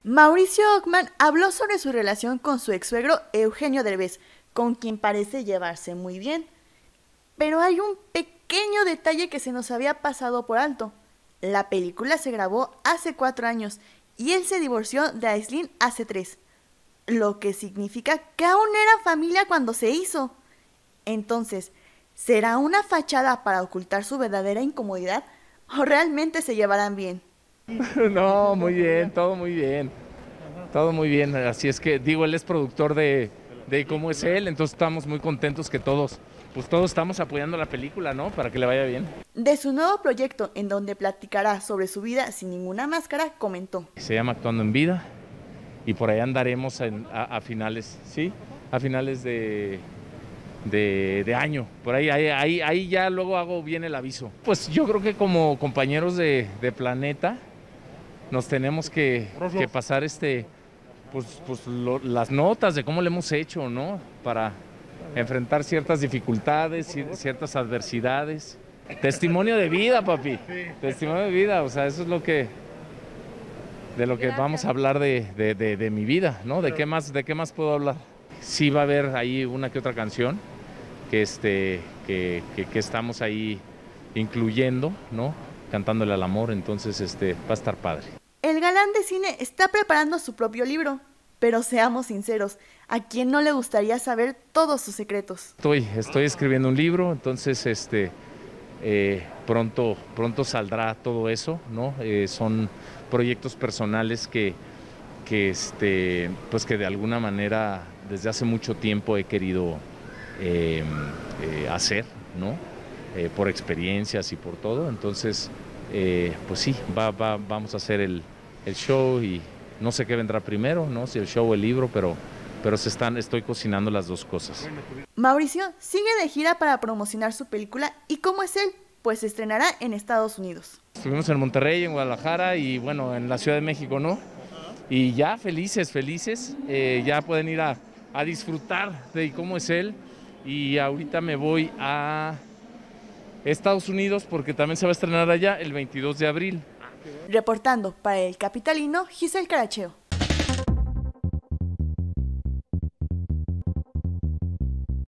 Mauricio Ockman habló sobre su relación con su ex-suegro Eugenio Derbez, con quien parece llevarse muy bien. Pero hay un pequeño detalle que se nos había pasado por alto. La película se grabó hace 4 años y él se divorció de Aislinn hace 3, lo que significa que aún era familia cuando se hizo. Entonces, ¿será una fachada para ocultar su verdadera incomodidad o realmente se llevarán bien? No, muy bien, todo muy bien. Todo muy bien. Así es que, digo, él es productor de cómo es él, entonces estamos muy contentos que todos estamos apoyando la película, ¿no? Para que le vaya bien. De su nuevo proyecto, en donde platicará sobre su vida sin ninguna máscara, comentó: Se llama Actuando en Vida y por ahí andaremos a finales, ¿sí? A finales de año. Por ahí ya luego hago bien el aviso. Pues yo creo que como compañeros de Planeta nos tenemos que pasar las notas de cómo le hemos hecho, ¿no? Para enfrentar ciertas dificultades, ciertas adversidades. Testimonio de vida, papi. Testimonio de vida, o sea, eso es de lo que vamos a hablar de mi vida, ¿no? ¿De qué más puedo hablar? Sí va a haber ahí una que otra canción que estamos ahí incluyendo, ¿no? Cantándole al amor, entonces va a estar padre. El galán de cine está preparando su propio libro, pero seamos sinceros, ¿a quién no le gustaría saber todos sus secretos? Estoy escribiendo un libro, entonces pronto saldrá todo eso, ¿no? Son proyectos personales pues que de alguna manera desde hace mucho tiempo he querido hacer, ¿no? Por experiencias y por todo, entonces pues sí, vamos a hacer el show y no sé qué vendrá primero, ¿no? Si el show o el libro, pero estoy cocinando las dos cosas. Mauricio sigue de gira para promocionar su película ¿Y cómo es él? Pues se estrenará en Estados Unidos. Estuvimos en Monterrey, en Guadalajara y bueno, en la Ciudad de México, ¿no? Y ya felices, ya pueden ir a disfrutar de ¿Y cómo es él? Y ahorita me voy a Estados Unidos porque también se va a estrenar allá el 22 de abril. Reportando para El Capitalino, Giselle Caracheo.